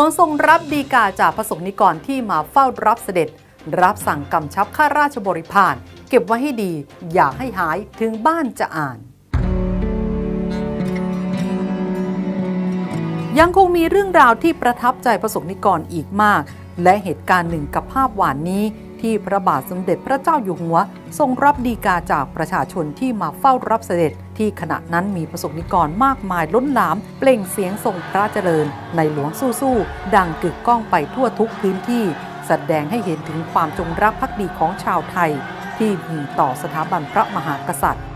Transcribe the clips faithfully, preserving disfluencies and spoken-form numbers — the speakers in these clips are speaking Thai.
วงทรงรับฎีกาจากประสบนิกรที่มาเฝ้ารับเสด็จรับสั่งกำชับข้าราชบริพารเก็บไว้ให้ดีอย่าให้หายถึงบ้านจะอ่านยังคงมีเรื่องราวที่ประทับใจประสบนิกรอีกมากและเหตุการณ์หนึ่งกับภาพหวานนี้ที่พระบาทสมเด็จพระเจ้าอยู่หัวทรงรับฎีกาจากประชาชนที่มาเฝ้ารับเสด็จที่ขณะนั้นมีประสบนิกรมากมายล้นหลามเปล่งเสียงทรงพระเจริญในหลวงสู้ๆดังกึกก้องไปทั่วทุกพื้นที่แสดงให้เห็นถึงความจงรักภักดีของชาวไทยที่มีต่อสถาบันพระมหากษัตริย์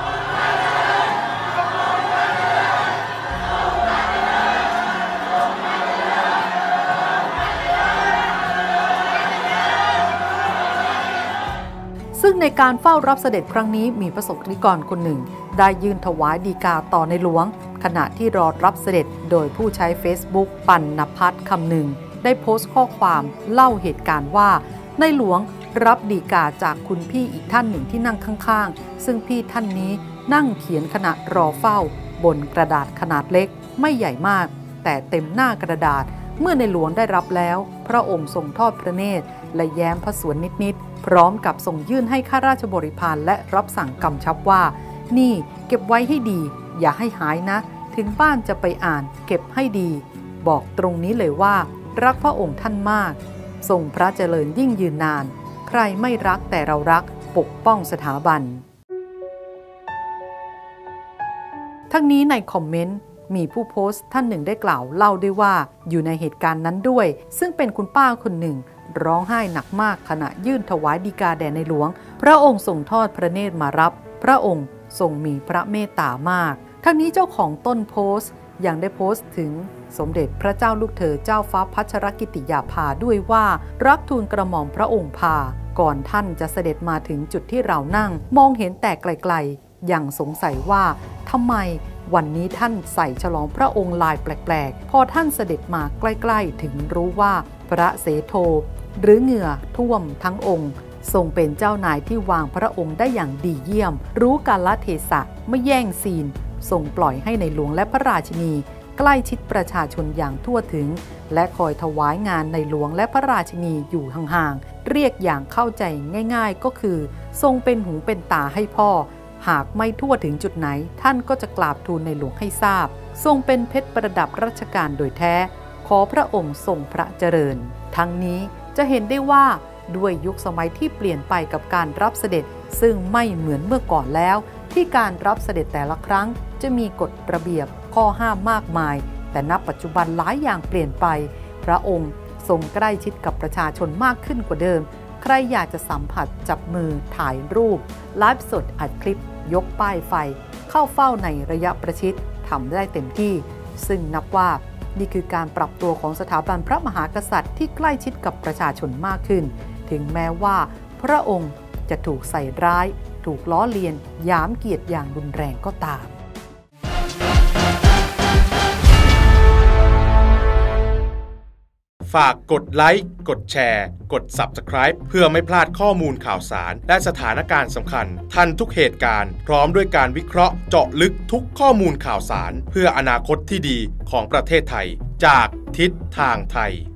ซึ่งในการเฝ้ารับเสด็จครั้งนี้มีประสบนิกรคนหนึ่งได้ยื่นถวายฎีกาต่อในหลวงขณะที่รอรับเสด็จโดยผู้ใช้ Facebook ปัณณพัฒน์คำหนึ่งได้โพสต์ข้อความเล่าเหตุการณ์ว่าในหลวงรับฎีกาจากคุณพี่อีกท่านหนึ่งที่นั่งข้างๆซึ่งพี่ท่านนี้นั่งเขียนขณะรอเฝ้าบนกระดาษขนาดเล็กไม่ใหญ่มากแต่เต็มหน้ากระดาษเมื่อในหลวงได้รับแล้วพระองค์ทรงทอดพระเนตรและแย้มพระสวนนิดๆพร้อมกับส่งยื่นให้ข้าราชบริพารและรับสั่งกำชับว่านี่เก็บไว้ให้ดีอย่าให้หายนะถึงบ้านจะไปอ่านเก็บให้ดีบอกตรงนี้เลยว่ารักพระองค์ท่านมากทรงพระเจริญยิ่งยืนนานใครไม่รักแต่เรารักปกป้องสถาบันทั้งนี้ในคอมเมนต์มีผู้โพสต์ท่านหนึ่งได้กล่าวเล่าด้วยว่าอยู่ในเหตุการณ์นั้นด้วยซึ่งเป็นคุณป้าคนหนึ่งร้องไห้หนักมากขณะยื่นถวายฎีกาแด่ในหลวงพระองค์ทรงทอดพระเนตรมารับพระองค์ทรงมีพระเมตตามากทั้งนี้เจ้าของต้นโพสต์ยังได้โพสต์ถึงสมเด็จพระเจ้าลูกเธอเจ้าฟ้าพัชรกิติยาภาด้วยว่ารักทูลกระหม่อมพระองค์พาก่อนท่านจะเสด็จมาถึงจุดที่เรานั่งมองเห็นแต่ไกลๆยังสงสัยว่าทำไมวันนี้ท่านใส่ฉลองพระองค์ลายแปลกๆพอท่านเสด็จมาใกล้ๆถึงรู้ว่าพระเสโทหรือเหงื่อท่วมทั้งองค์ทรงเป็นเจ้านายที่วางพระองค์ได้อย่างดีเยี่ยมรู้กาลเทศะไม่แย่งซีนทรงปล่อยให้ในหลวงและพระราชินีใกล้ชิดประชาชนอย่างทั่วถึงและคอยถวายงานในหลวงและพระราชินีอยู่ห่างๆเรียกอย่างเข้าใจง่ายๆก็คือทรงเป็นหูเป็นตาให้พ่อหากไม่ทั่วถึงจุดไหนท่านก็จะกราบทูลในหลวงให้ทราบทรงเป็นเพชรประดับรัชกาลโดยแท้ขอพระองค์ทรงพระเจริญทั้งนี้จะเห็นได้ว่าด้วยยุคสมัยที่เปลี่ยนไปกับการรับเสด็จซึ่งไม่เหมือนเมื่อก่อนแล้วที่การรับเสด็จแต่ละครั้งจะมีกฎระเบียบข้อห้ามมากมายแต่ณปัจจุบันหลายอย่างเปลี่ยนไปพระองค์ทรงใกล้ชิดกับประชาชนมากขึ้นกว่าเดิมใครอยากจะสัมผัสจับมือถ่ายรูปไลฟ์สดอัดคลิปยกป้ายไฟเข้าเฝ้าในระยะประชิดทำได้เต็มที่ซึ่งนับว่านี่คือการปรับตัวของสถาบันพระมหากษัตริย์ที่ใกล้ชิดกับประชาชนมากขึ้นถึงแม้ว่าพระองค์จะถูกใส่ร้ายถูกล้อเลียนหยามเกียรติอย่างรุนแรงก็ตามฝากกดไลค์กดแชร์กด ซับสไครบ์ เพื่อไม่พลาดข้อมูลข่าวสารและสถานการณ์สำคัญทันทุกเหตุการณ์พร้อมด้วยการวิเคราะห์เจาะลึกทุกข้อมูลข่าวสารเพื่ออนาคตที่ดีของประเทศไทยจากทิศทางไทย